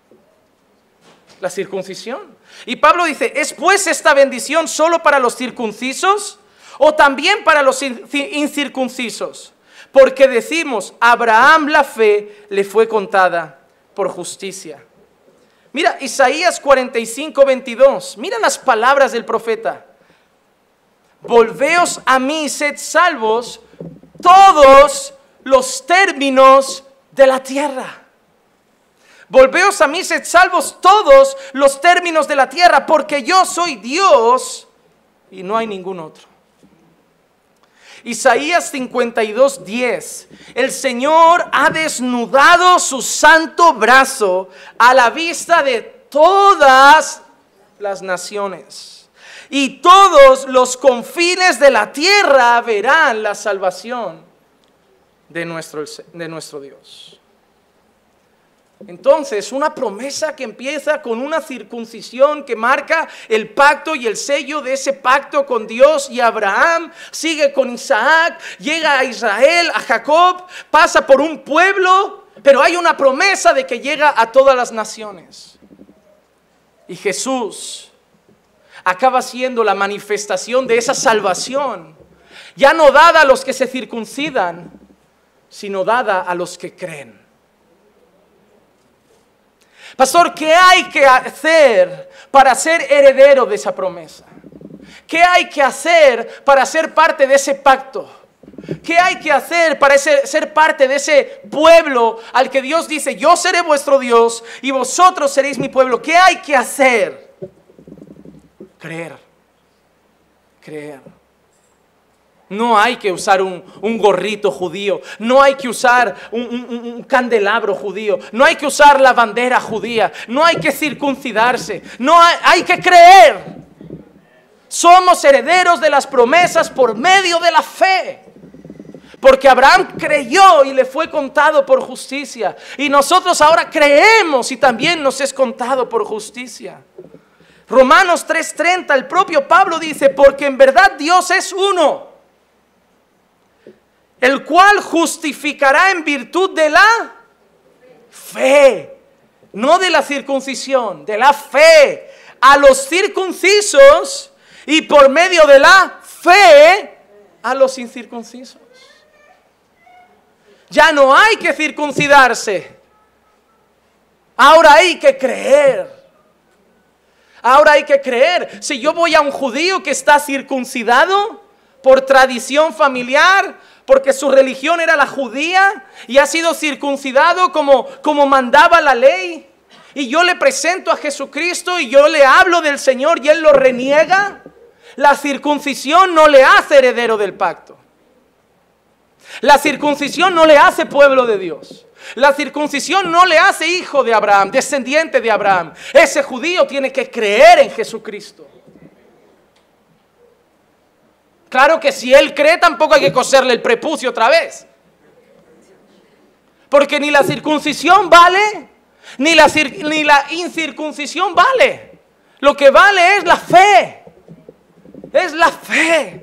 La circuncisión. Y Pablo dice, ¿es pues esta bendición solo para los circuncisos o también para los incircuncisos? Porque decimos, Abraham la fe le fue contada por justicia. Mira, Isaías cuarenta y cinco, veintidós. Mira las palabras del profeta. Volveos a mí, sed salvos todos los términos de la tierra. Volveos a mí, sed salvos todos los términos de la tierra, porque yo soy Dios y no hay ningún otro. Isaías cincuenta y dos, diez. El Señor ha desnudado su santo brazo a la vista de todas las naciones, y todos los confines de la tierra verán la salvación de nuestro, de nuestro Dios. Entonces, una promesa que empieza con una circuncisión que marca el pacto y el sello de ese pacto con Dios y Abraham, sigue con Isaac, llega a Israel, a Jacob, pasa por un pueblo, pero hay una promesa de que llega a todas las naciones. Y Jesús acaba siendo la manifestación de esa salvación, ya no dada a los que se circuncidan, sino dada a los que creen. Pastor, ¿qué hay que hacer para ser heredero de esa promesa? ¿Qué hay que hacer para ser parte de ese pacto? ¿Qué hay que hacer para ser, ser parte de ese pueblo al que Dios dice, yo seré vuestro Dios y vosotros seréis mi pueblo? ¿Qué hay que hacer? Creer. Creer. No hay que usar un, un gorrito judío, no hay que usar un, un, un candelabro judío, no hay que usar la bandera judía, no hay que circuncidarse, no hay, hay que creer. Somos herederos de las promesas por medio de la fe. Porque Abraham creyó y le fue contado por justicia. Y nosotros ahora creemos y también nos es contado por justicia. Romanos tres treinta, el propio Pablo dice, porque en verdad Dios es uno, el cual justificará en virtud de la fe, no de la circuncisión, de la fe, a los circuncisos y por medio de la fe a los incircuncisos. Ya no hay que circuncidarse, ahora hay que creer. Ahora hay que creer. Si yo voy a un judío que está circuncidado por tradición familiar, porque su religión era la judía y ha sido circuncidado como, como mandaba la ley, y yo le presento a Jesucristo y yo le hablo del Señor y él lo reniega, la circuncisión no le hace heredero del pacto. La circuncisión no le hace pueblo de Dios. La circuncisión no le hace hijo de Abraham, descendiente de Abraham. Ese judío tiene que creer en Jesucristo. Claro que si él cree, tampoco hay que coserle el prepucio otra vez. Porque ni la circuncisión vale, ni la, ni la incircuncisión vale. Lo que vale es la fe. Es la fe.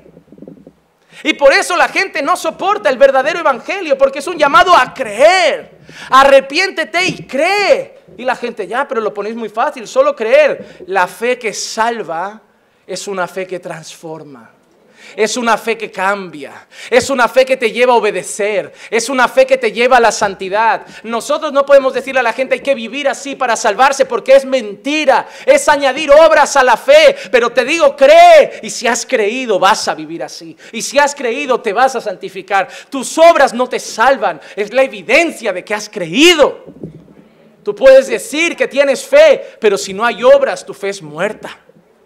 Y por eso la gente no soporta el verdadero evangelio, porque es un llamado a creer. Arrepiéntete y cree. Y la gente, ya, pero lo ponéis muy fácil, solo creer. La fe que salva es una fe que transforma. Es una fe que cambia, es una fe que te lleva a obedecer, es una fe que te lleva a la santidad. Nosotros no podemos decirle a la gente hay que vivir así para salvarse, porque es mentira, es añadir obras a la fe. Pero te digo, cree, y si has creído vas a vivir así, y si has creído te vas a santificar. Tus obras no te salvan, es la evidencia de que has creído. Tú puedes decir que tienes fe, pero si no hay obras, tu fe es muerta.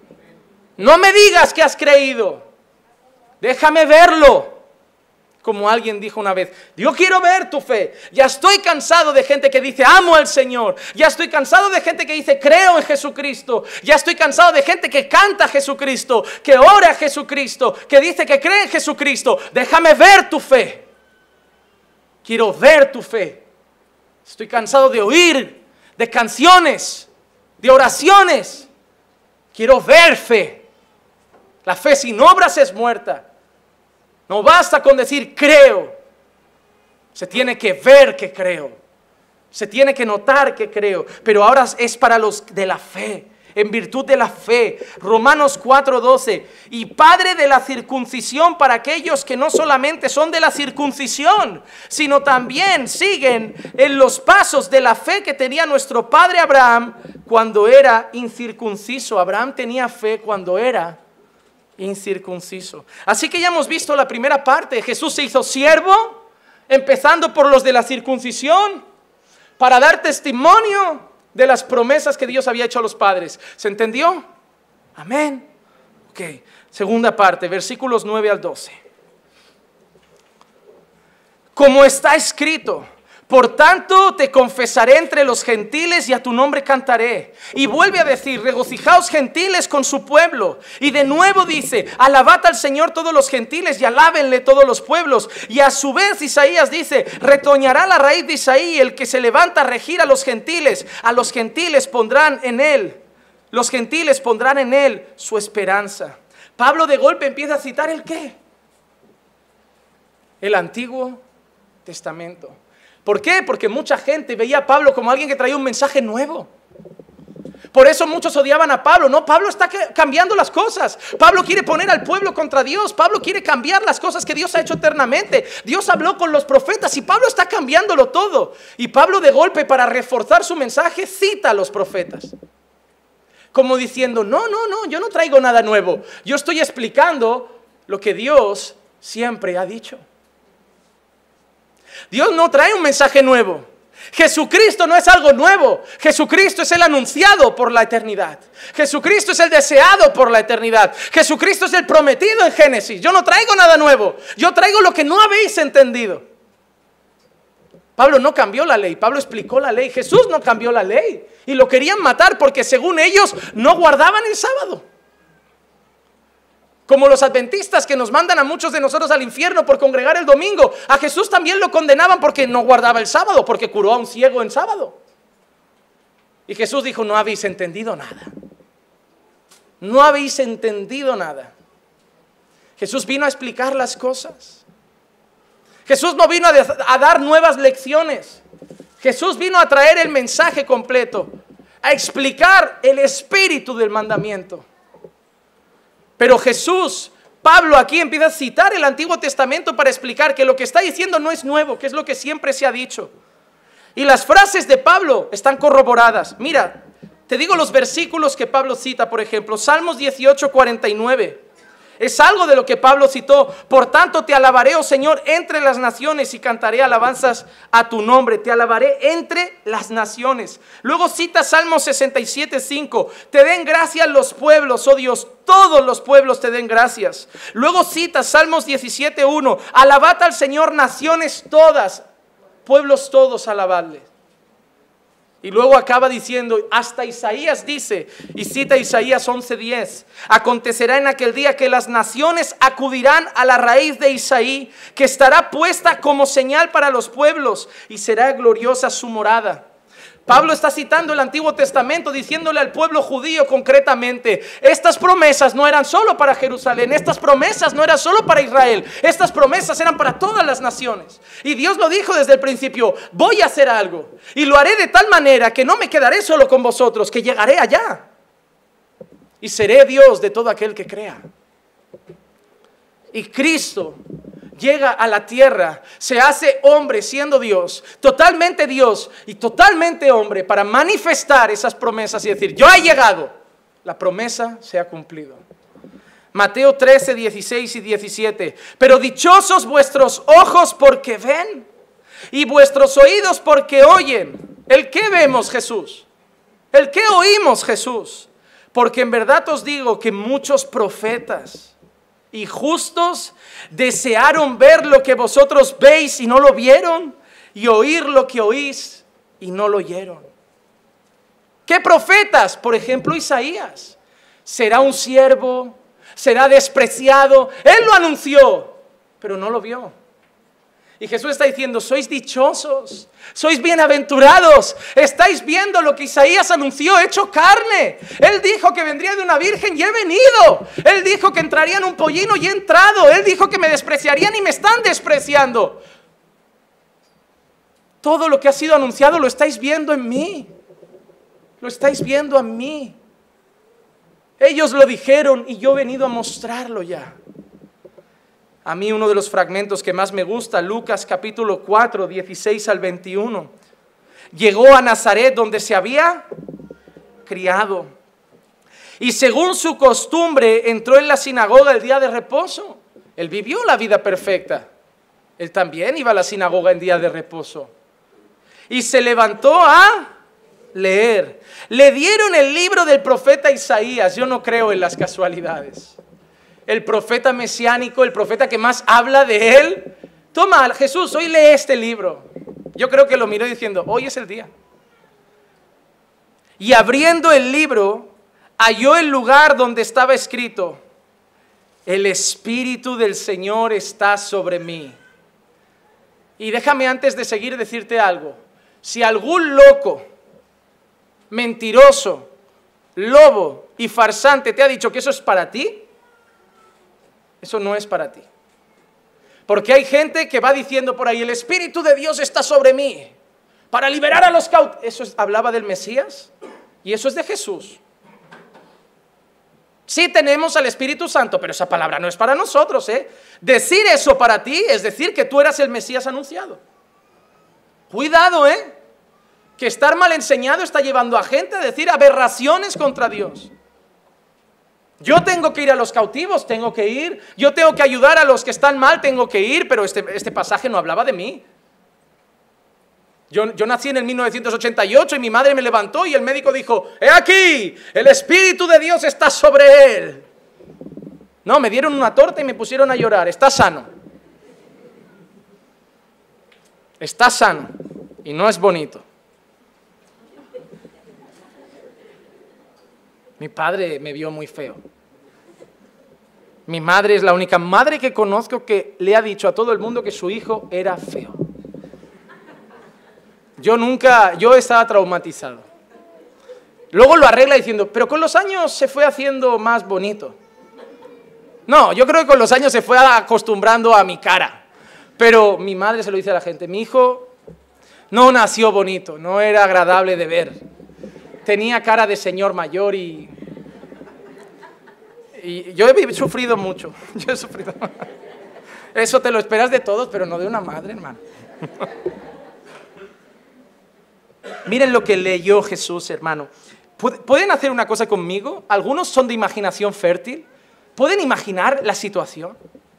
No me digas que has creído. Déjame verlo. Como alguien dijo una vez, yo quiero ver tu fe. Ya estoy cansado de gente que dice amo al Señor. Ya estoy cansado de gente que dice creo en Jesucristo. Ya estoy cansado de gente que canta a Jesucristo, que ora a Jesucristo, que dice que cree en Jesucristo. Déjame ver tu fe. Quiero ver tu fe. Estoy cansado de oír, de canciones, de oraciones. Quiero ver fe. La fe sin obras es muerta. No basta con decir creo. Se tiene que ver que creo. Se tiene que notar que creo. Pero ahora es para los de la fe. En virtud de la fe. Romanos cuatro doce. Y padre de la circuncisión para aquellos que no solamente son de la circuncisión, sino también siguen en los pasos de la fe que tenía nuestro padre Abraham cuando era incircunciso. Abraham tenía fe cuando era incircunciso. Así que ya hemos visto la primera parte. Jesús se hizo siervo, empezando por los de la circuncisión, para dar testimonio de las promesas que Dios había hecho a los padres. ¿Se entendió? Amén. Ok, segunda parte, versículos nueve al doce. Como está escrito: por tanto te confesaré entre los gentiles y a tu nombre cantaré. Y vuelve a decir: regocijaos gentiles con su pueblo. Y de nuevo dice: alabad al Señor todos los gentiles y alábenle todos los pueblos. Y a su vez Isaías dice: retoñará la raíz de Isaí, el que se levanta a regir a los gentiles. A los gentiles pondrán en él, los gentiles pondrán en él su esperanza. Pablo de golpe empieza a citar ¿el qué? El Antiguo Testamento. ¿Por qué? Porque mucha gente veía a Pablo como alguien que traía un mensaje nuevo. Por eso muchos odiaban a Pablo. No, Pablo está cambiando las cosas. Pablo quiere poner al pueblo contra Dios. Pablo quiere cambiar las cosas que Dios ha hecho eternamente. Dios habló con los profetas y Pablo está cambiándolo todo. Y Pablo de golpe, para reforzar su mensaje, cita a los profetas. Como diciendo, no, no, no, yo no traigo nada nuevo. Yo estoy explicando lo que Dios siempre ha dicho. Dios no trae un mensaje nuevo. Jesucristo no es algo nuevo. Jesucristo es el anunciado por la eternidad. Jesucristo es el deseado por la eternidad. Jesucristo es el prometido en Génesis. Yo no traigo nada nuevo. Yo traigo lo que no habéis entendido. Pablo no cambió la ley. Pablo explicó la ley. Jesús no cambió la ley. Y lo querían matar porque según ellos no guardaban el sábado. Como los adventistas que nos mandan a muchos de nosotros al infierno por congregar el domingo. A Jesús también lo condenaban porque no guardaba el sábado, porque curó a un ciego en sábado. Y Jesús dijo: no habéis entendido nada. No habéis entendido nada. Jesús vino a explicar las cosas. Jesús no vino a, a dar nuevas lecciones. Jesús vino a traer el mensaje completo, a explicar el espíritu del mandamiento. Pero Jesús, Pablo aquí empieza a citar el Antiguo Testamento para explicar que lo que está diciendo no es nuevo, que es lo que siempre se ha dicho. Y las frases de Pablo están corroboradas. Mira, te digo los versículos que Pablo cita, por ejemplo, Salmos dieciocho, cuarenta y nueve. Es algo de lo que Pablo citó. Por tanto te alabaré, oh Señor, entre las naciones y cantaré alabanzas a tu nombre. Te alabaré entre las naciones. Luego cita Salmo sesenta y siete, cinco. Te den gracias los pueblos, oh Dios, todos los pueblos te den gracias. Luego cita Salmos diecisiete, uno. Alabad al Señor naciones todas, pueblos todos alabadle. Y luego acaba diciendo, hasta Isaías dice, y cita Isaías once, diez. Acontecerá en aquel día que las naciones acudirán a la raíz de Isaí, que estará puesta como señal para los pueblos, y será gloriosa su morada. Pablo está citando el Antiguo Testamento, diciéndole al pueblo judío concretamente, estas promesas no eran solo para Jerusalén, estas promesas no eran solo para Israel, estas promesas eran para todas las naciones. Y Dios lo dijo desde el principio, voy a hacer algo, y lo haré de tal manera que no me quedaré solo con vosotros, que llegaré allá, y seré Dios de todo aquel que crea. Y Cristo llega a la tierra, se hace hombre siendo Dios, totalmente Dios y totalmente hombre, para manifestar esas promesas y decir, yo he llegado, la promesa se ha cumplido. Mateo trece, dieciséis y diecisiete. Pero dichosos vuestros ojos porque ven y vuestros oídos porque oyen. ¿El qué vemos, Jesús? ¿El qué oímos, Jesús? Porque en verdad os digo que muchos profetas y justos desearon ver lo que vosotros veis y no lo vieron, y oír lo que oís y no lo oyeron. ¿Qué profetas? Por ejemplo, Isaías. Será un siervo, será despreciado. Él lo anunció, pero no lo vio. Y Jesús está diciendo, sois dichosos, sois bienaventurados, estáis viendo lo que Isaías anunció hecho carne. Él dijo que vendría de una virgen y he venido. Él dijo que entraría en un pollino y he entrado. Él dijo que me despreciarían y me están despreciando. Todo lo que ha sido anunciado lo estáis viendo en mí. Lo estáis viendo en mí. Ellos lo dijeron y yo he venido a mostrarlo ya. A mí uno de los fragmentos que más me gusta, Lucas capítulo cuatro, dieciséis al veintiuno. Llegó a Nazaret donde se había criado. Y según su costumbre entró en la sinagoga el día de reposo. Él vivió la vida perfecta. Él también iba a la sinagoga en día de reposo. Y se levantó a leer. Le dieron el libro del profeta Isaías. Yo no creo en las casualidades. El profeta mesiánico, el profeta que más habla de él. Toma, Jesús, hoy lee este libro. Yo creo que lo miró diciendo, hoy es el día. Y abriendo el libro, halló el lugar donde estaba escrito, el Espíritu del Señor está sobre mí. Y déjame antes de seguir decirte algo. Si algún loco, mentiroso, lobo y farsante te ha dicho que eso es para ti, eso no es para ti. Porque hay gente que va diciendo por ahí, el Espíritu de Dios está sobre mí para liberar a los cautivos. ¿Eso es, hablaba del Mesías? Y eso es de Jesús. Sí tenemos al Espíritu Santo, pero esa palabra no es para nosotros, ¿eh? Decir eso para ti es decir que tú eras el Mesías anunciado. Cuidado, ¿eh? Que estar mal enseñado está llevando a gente a decir aberraciones contra Dios. Yo tengo que ir a los cautivos, tengo que ir. Yo tengo que ayudar a los que están mal, tengo que ir. Pero este, este pasaje no hablaba de mí. Yo, yo nací en el mil novecientos ochenta y ocho y mi madre me levantó y el médico dijo, ¡he aquí! El Espíritu de Dios está sobre él. No, me dieron una torta y me pusieron a llorar. Está sano. Está sano. Y no es bonito. Mi padre me vio muy feo. Mi madre es la única madre que conozco que le ha dicho a todo el mundo que su hijo era feo. Yo nunca, yo estaba traumatizado. Luego lo arregla diciendo, pero con los años se fue haciendo más bonito. No, yo creo que con los años se fue acostumbrando a mi cara. Pero mi madre se lo dice a la gente, mi hijo no nació bonito, no era agradable de ver. Tenía cara de señor mayor y, y yo he sufrido mucho. Yo he sufrido. Eso te lo esperas de todos, pero no de una madre, hermano. Miren lo que leyó Jesús, hermano. ¿Pueden hacer una cosa conmigo? Algunos son de imaginación fértil. ¿Pueden imaginar la situación?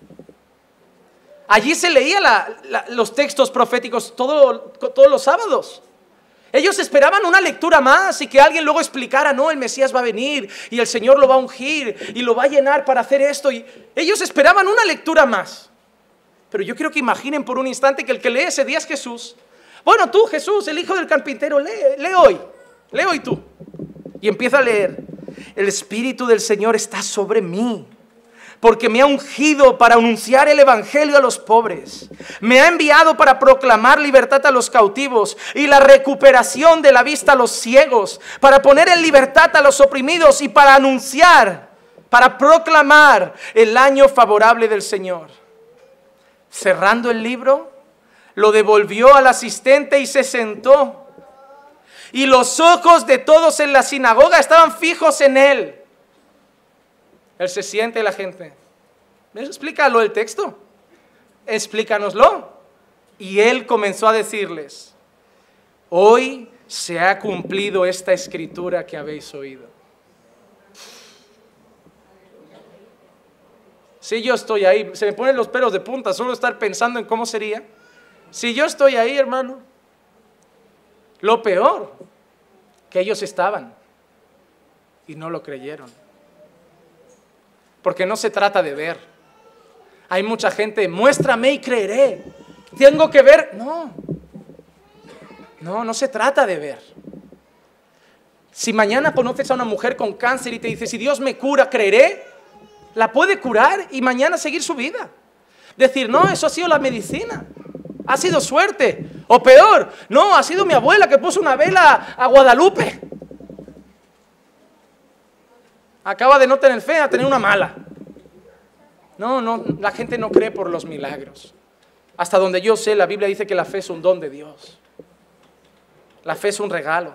Allí se leía la, la, los textos proféticos todo, todos los sábados. Ellos esperaban una lectura más y que alguien luego explicara, no, el Mesías va a venir y el Señor lo va a ungir y lo va a llenar para hacer esto. Y ellos esperaban una lectura más. Pero yo quiero que imaginen por un instante que el que lee ese día es Jesús. Bueno, tú, Jesús, el hijo del carpintero, lee, lee hoy, lee hoy tú. Y empieza a leer: el Espíritu del Señor está sobre mí, porque me ha ungido para anunciar el evangelio a los pobres. Me ha enviado para proclamar libertad a los cautivos y la recuperación de la vista a los ciegos, para poner en libertad a los oprimidos y para anunciar, para proclamar el año favorable del Señor. Cerrando el libro, lo devolvió al asistente y se sentó. Y los ojos de todos en la sinagoga estaban fijos en él. Él se siente, la gente: explícalo el texto, explícanoslo. Y él comenzó a decirles: hoy se ha cumplido esta escritura que habéis oído. Si yo estoy ahí, se me ponen los pelos de punta solo estar pensando en cómo sería. Si yo estoy ahí, hermano, lo peor, que ellos estaban y no lo creyeron. Porque no se trata de ver. Hay mucha gente: muéstrame y creeré. Tengo que ver. No, no, no se trata de ver. Si mañana conoces a una mujer con cáncer y te dice: si Dios me cura, creeré, la puede curar y mañana seguir su vida. Decir: no, eso ha sido la medicina, ha sido suerte. O peor, no, ha sido mi abuela que puso una vela a Guadalupe. Acaba de no tener fe, a tener una mala. No, no, la gente no cree por los milagros. Hasta donde yo sé, la Biblia dice que la fe es un don de Dios. La fe es un regalo.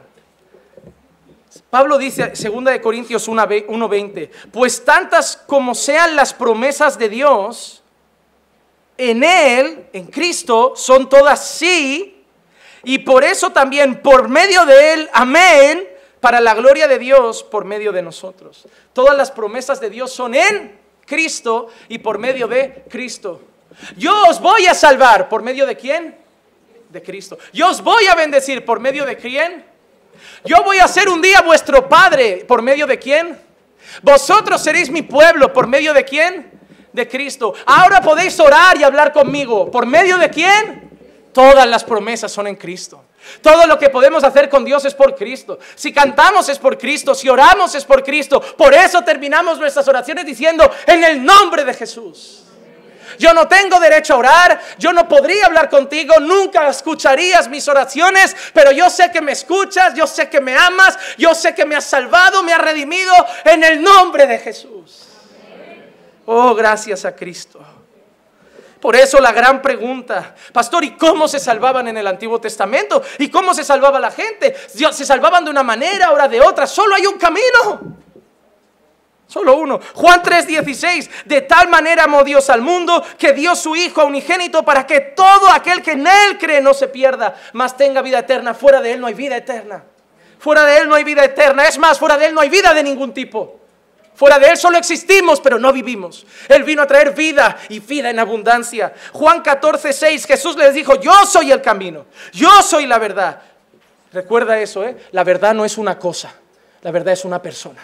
Pablo dice, segunda de Corintios uno veinte, pues tantas como sean las promesas de Dios, en Él, en Cristo, son todas sí, y por eso también, por medio de Él, amén, para la gloria de Dios por medio de nosotros. Todas las promesas de Dios son en Cristo y por medio de Cristo. Yo os voy a salvar, ¿por medio de quién? De Cristo. Yo os voy a bendecir, ¿por medio de quién? Yo voy a ser un día vuestro Padre, ¿por medio de quién? Vosotros seréis mi pueblo, ¿por medio de quién? De Cristo. Ahora podéis orar y hablar conmigo, ¿por medio de quién? Todas las promesas son en Cristo. Todo lo que podemos hacer con Dios es por Cristo. Si cantamos es por Cristo, si oramos es por Cristo. Por eso terminamos nuestras oraciones diciendo: en el nombre de Jesús. Yo no tengo derecho a orar, yo no podría hablar contigo, nunca escucharías mis oraciones, pero yo sé que me escuchas, yo sé que me amas, yo sé que me has salvado, me has redimido, en el nombre de Jesús. Oh, gracias a Cristo. Por eso la gran pregunta: pastor, ¿y cómo se salvaban en el Antiguo Testamento? ¿Y cómo se salvaba la gente? ¿Se salvaban de una manera, ahora de otra? Solo hay un camino. Solo uno. Juan tres dieciséis, de tal manera amó Dios al mundo que dio su Hijo unigénito para que todo aquel que en Él cree no se pierda, mas tenga vida eterna. Fuera de Él no hay vida eterna. Fuera de Él no hay vida eterna. Es más, fuera de Él no hay vida de ningún tipo. Fuera de Él solo existimos, pero no vivimos. Él vino a traer vida y vida en abundancia. Juan catorce seis, Jesús les dijo: yo soy el camino, yo soy la verdad. Recuerda eso, ¿eh? La verdad no es una cosa, la verdad es una persona.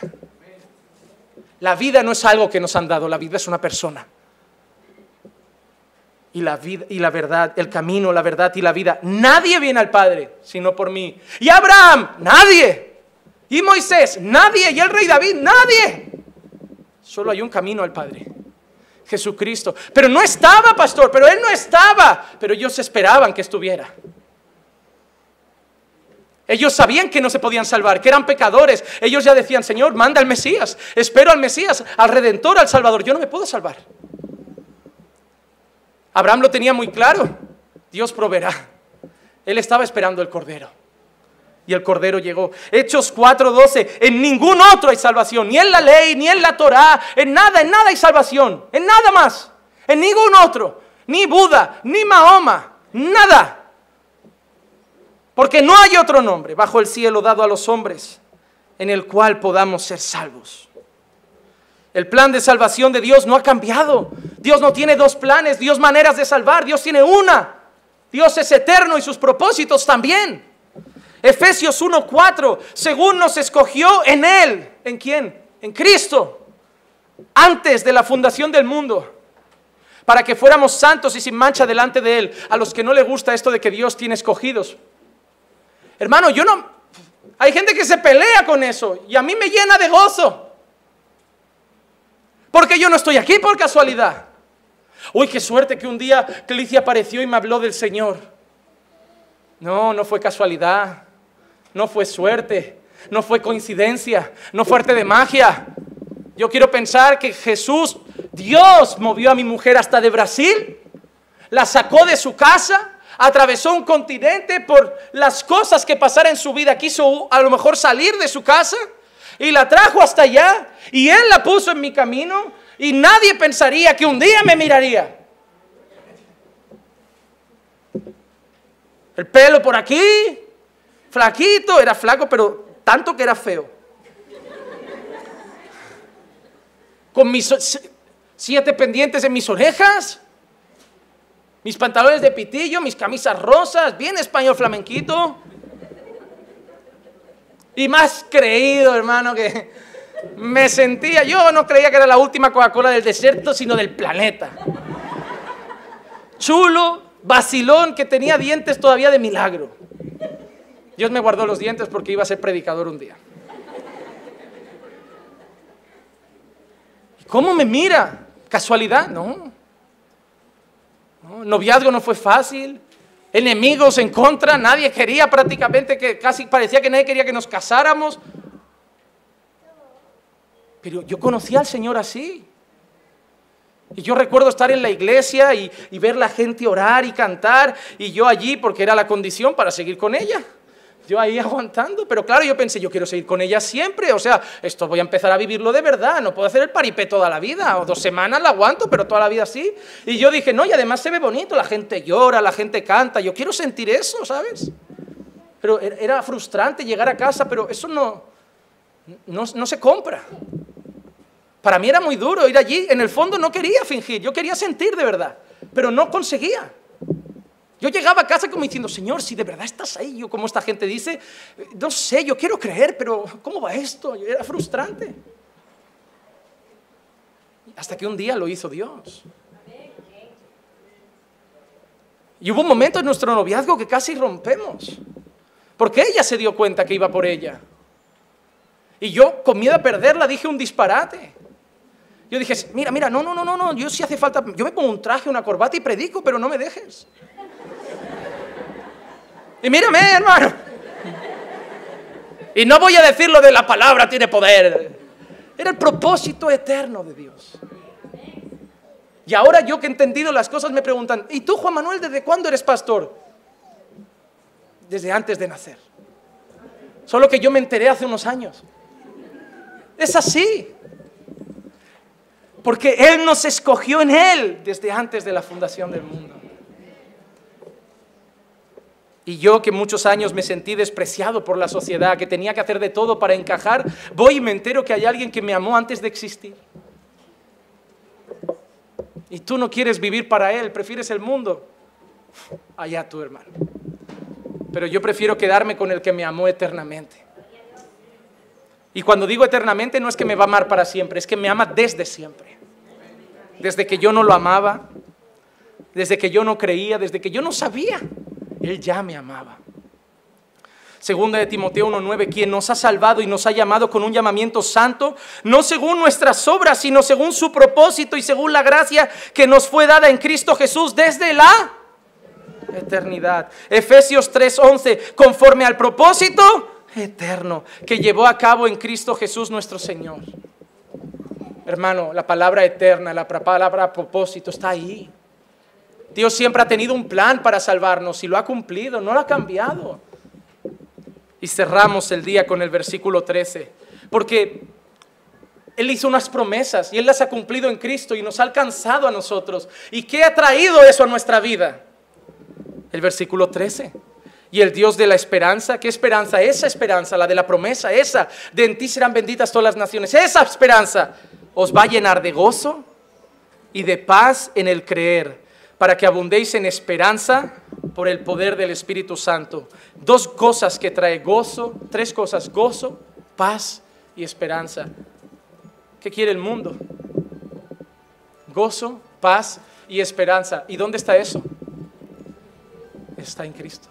La vida no es algo que nos han dado, la vida es una persona. Y la vida y la verdad, el camino, la verdad y la vida. Nadie viene al Padre sino por mí. Y Abraham, nadie. Y Moisés, nadie. Y el rey David, nadie. Solo hay un camino al Padre: Jesucristo. Pero no estaba, pastor, pero Él no estaba. Pero ellos esperaban que estuviera. Ellos sabían que no se podían salvar, que eran pecadores. Ellos ya decían: Señor, manda al Mesías. Espero al Mesías, al Redentor, al Salvador. Yo no me puedo salvar. Abraham lo tenía muy claro: Dios proveerá. Él estaba esperando el Cordero. Y el Cordero llegó. Hechos cuatro doce, en ningún otro hay salvación, ni en la ley, ni en la Torá, en nada, en nada hay salvación, en nada más, en ningún otro, ni Buda, ni Mahoma, nada. Porque no hay otro nombre bajo el cielo dado a los hombres en el cual podamos ser salvos. El plan de salvación de Dios no ha cambiado. Dios no tiene dos planes, Dios maneras de salvar, Dios tiene una. Dios es eterno y sus propósitos también. Efesios uno cuatro, según nos escogió en Él. ¿En quién? En Cristo. Antes de la fundación del mundo. Para que fuéramos santos y sin mancha delante de Él. A los que no les gusta esto de que Dios tiene escogidos. Hermano, yo no... Hay gente que se pelea con eso y a mí me llena de gozo. Porque yo no estoy aquí por casualidad. Uy, qué suerte que un día Clicia apareció y me habló del Señor. No, no fue casualidad. No fue suerte. No fue coincidencia. No fue arte de magia. Yo quiero pensar que Jesús, Dios, movió a mi mujer hasta de Brasil. La sacó de su casa. Atravesó un continente por las cosas que pasaron en su vida. Quiso a lo mejor salir de su casa. Y la trajo hasta allá. Y Él la puso en mi camino. Y nadie pensaría que un día me miraría. El pelo por aquí, flaquito, era flaco, pero tanto que era feo. Con mis siete pendientes en mis orejas, mis pantalones de pitillo, mis camisas rosas, bien español flamenquito. Y más creído, hermano, que... Me sentía, yo no creía que era la última Coca-Cola del desierto, sino del planeta. Chulo, vacilón, que tenía dientes todavía de milagro. Dios me guardó los dientes porque iba a ser predicador un día. ¿Y cómo me mira? ¿Casualidad? No. No. Noviazgo no fue fácil. Enemigos en contra, nadie quería prácticamente, que casi parecía que nadie quería que nos casáramos. Pero yo conocí al Señor así. Y yo recuerdo estar en la iglesia y, y ver la gente orar y cantar. Y yo allí, porque era la condición para seguir con ella. Yo ahí aguantando. Pero claro, yo pensé, yo quiero seguir con ella siempre. O sea, esto voy a empezar a vivirlo de verdad. No puedo hacer el paripé toda la vida. O dos semanas la aguanto, pero toda la vida así. Y yo dije, no, y además se ve bonito. La gente llora, la gente canta. Yo quiero sentir eso, ¿sabes? Pero era frustrante llegar a casa, pero eso no, no, no se compra. Para mí era muy duro ir allí. En el fondo no quería fingir, yo quería sentir de verdad, pero no conseguía. Yo llegaba a casa como diciendo, Señor, si de verdad estás ahí, yo como esta gente dice, no sé, yo quiero creer, pero ¿cómo va esto? Era frustrante. Hasta que un día lo hizo Dios. Y hubo un momento en nuestro noviazgo que casi rompemos, porque ella se dio cuenta que iba por ella. Y yo, con miedo a perderla, dije un disparate. Yo dije, mira, mira, no, no, no, no, yo sí hace falta, yo me pongo un traje, una corbata y predico, pero no me dejes. Y mírame, hermano. Y no voy a decir lo de la palabra tiene poder. Era el propósito eterno de Dios. Y ahora yo que he entendido las cosas me preguntan, ¿y tú, Juan Manuel, desde cuándo eres pastor? Desde antes de nacer. Solo que yo me enteré hace unos años. Es así. Porque Él nos escogió en Él desde antes de la fundación del mundo. Y yo que muchos años me sentí despreciado por la sociedad, que tenía que hacer de todo para encajar, voy y me entero que hay alguien que me amó antes de existir. Y tú no quieres vivir para Él, prefieres el mundo. Allá tú, hermano. Pero yo prefiero quedarme con el que me amó eternamente. Y cuando digo eternamente no es que me va a amar para siempre, es que me ama desde siempre. Desde que yo no lo amaba, desde que yo no creía, desde que yo no sabía, Él ya me amaba. Segunda de Timoteo uno nueve, quien nos ha salvado y nos ha llamado con un llamamiento santo, no según nuestras obras, sino según su propósito y según la gracia que nos fue dada en Cristo Jesús desde la eternidad. Efesios tres once, conforme al propósito eterno que llevó a cabo en Cristo Jesús nuestro Señor. Hermano, la palabra eterna, la palabra propósito está ahí. Dios siempre ha tenido un plan para salvarnos y lo ha cumplido, no lo ha cambiado. Y cerramos el día con el versículo trece, porque Él hizo unas promesas y Él las ha cumplido en Cristo y nos ha alcanzado a nosotros. ¿Y qué ha traído eso a nuestra vida? El versículo trece. Y el Dios de la esperanza, ¿qué esperanza? Esa esperanza, la de la promesa, esa, de en ti serán benditas todas las naciones. Esa esperanza os va a llenar de gozo y de paz en el creer, para que abundéis en esperanza por el poder del Espíritu Santo. Dos cosas que trae gozo, tres cosas: gozo, paz y esperanza. ¿Qué quiere el mundo? Gozo, paz y esperanza. ¿Y dónde está eso? Está en Cristo.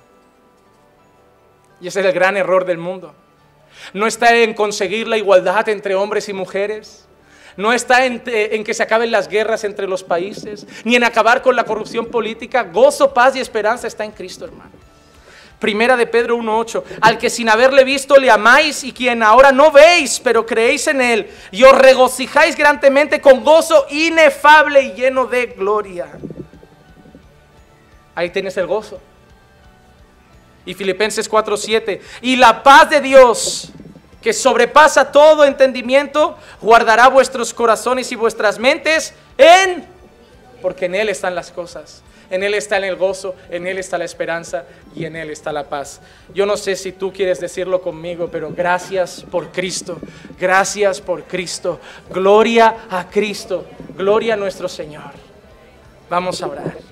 Y ese es el gran error del mundo. No está en conseguir la igualdad entre hombres y mujeres. No está en, en que se acaben las guerras entre los países, ni en acabar con la corrupción política. Gozo, paz y esperanza está en Cristo, hermano. Primera de Pedro uno ocho, al que sin haberle visto le amáis, y quien ahora no veis, pero creéis en él, y os regocijáis grandemente con gozo inefable y lleno de gloria. Ahí tienes el gozo. Y Filipenses cuatro siete, y la paz de Dios, que sobrepasa todo entendimiento, guardará vuestros corazones y vuestras mentes en, porque en Él están las cosas, en Él está el gozo, en Él está la esperanza y en Él está la paz. Yo no sé si tú quieres decirlo conmigo, pero gracias por Cristo, gracias por Cristo, gloria a Cristo, gloria a nuestro Señor. Vamos a orar.